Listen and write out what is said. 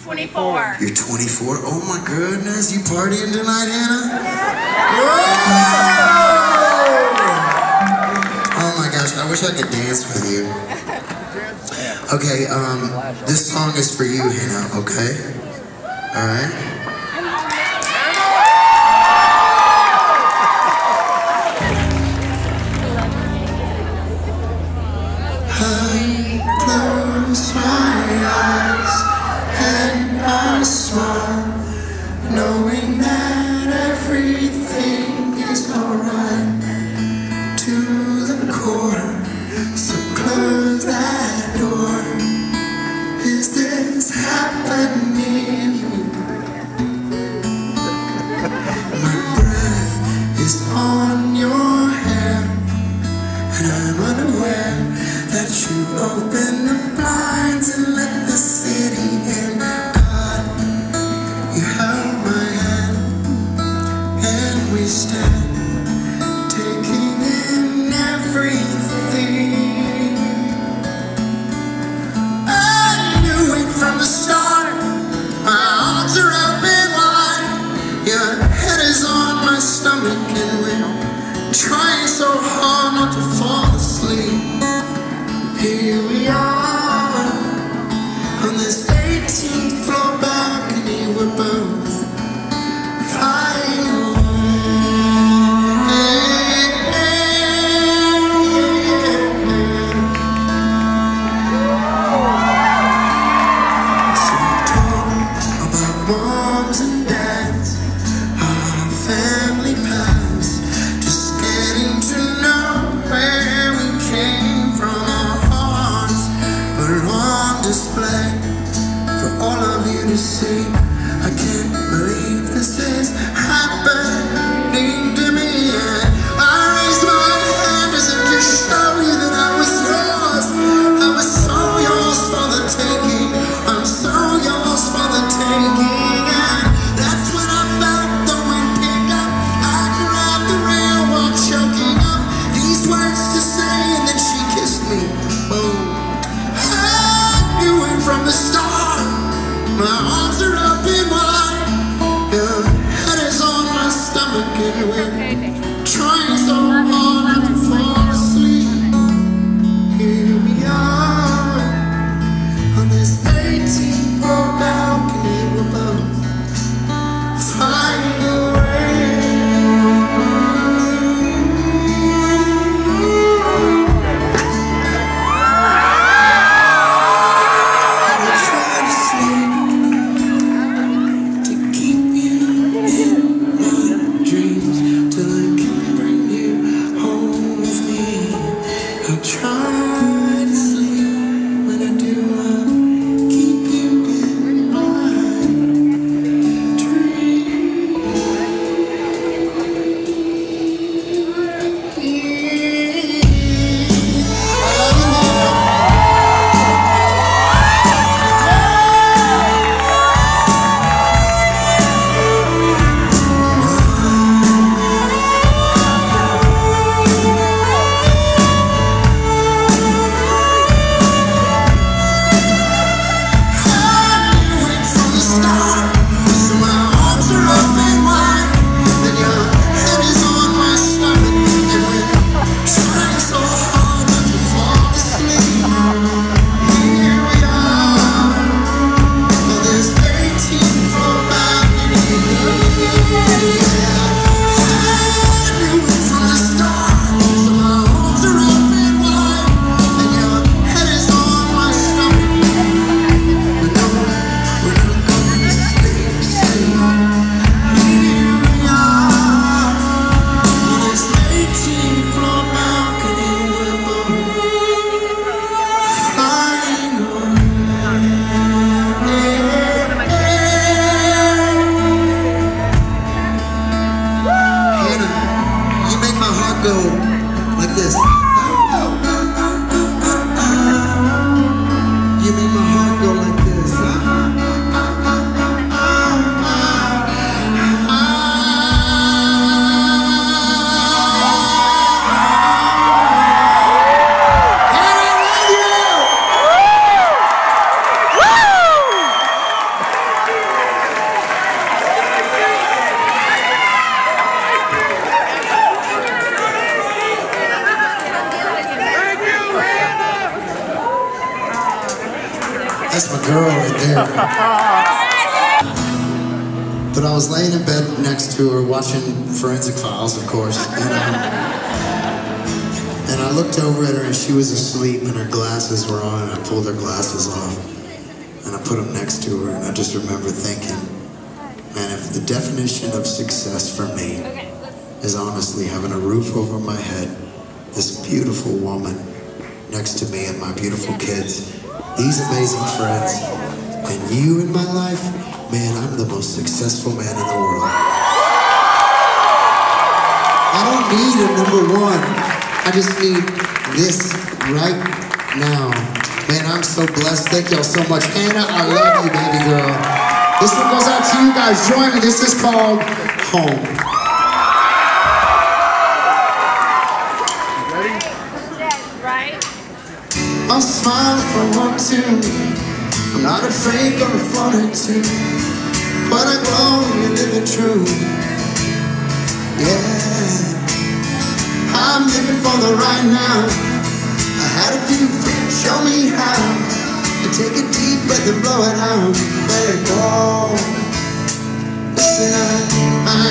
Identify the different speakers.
Speaker 1: 24.
Speaker 2: You're 24? Oh my goodness, you partying tonight, Hannah? Oh my gosh, I wish I could dance with you. Okay, this song is for you, Hannah, okay? Alright? I close my eyes and I smile, knowing that everything is alright. To the core, so close that door. Is this happening? My breath is on your hair, and I'm unaware that you open the blinds and let the city in. God, you held my hand, and we stand, taking in everything. I knew it from the start. My arms are open wide. Your head is on my stomach, and we're trying so hard not to fall asleep. Here we are on this 18th floor balcony. We're both flying away. So we talk about moms and dads, our family past, just getting to know where we came from. On display for all of you to see. I can't believe this is happening to me. I raised my hand as if to show you that I was yours. I was so yours for the taking. I'm so yours for the taking. And that's when I felt the wind pick up. I grabbed the rail while choking up these words to say, and then she kissed me. Boom. From the start, my arms are open wide. Your head is on my stomach, and we're trying so hard not to fall asleep. Here we are on this 18th floor balcony. We're both flying away. Till I can girl right there. But I was laying in bed next to her watching Forensic Files, of course, and I looked over at her and she was asleep and her glasses were on, and I pulled her glasses off and I put them next to her, and I just remember thinking, man, if the definition of success for me is honestly having a roof over my head, this beautiful woman next to me and my beautiful kids, these amazing friends, and you in my life, man, I'm the most successful man in the world. I don't need a #1. I just need this right now. Man, I'm so blessed. Thank y'all so much. Hannah, I love you, baby girl. This one goes out to you guys. Join me. This is called Home. I'll smile if I want to. I'm not afraid, gonna flaunt it too. But I glow when you're living true. Yeah, I'm living for the right now. I had a few friends show me how to take a deep breath and blow it out. Let it go. Listen, I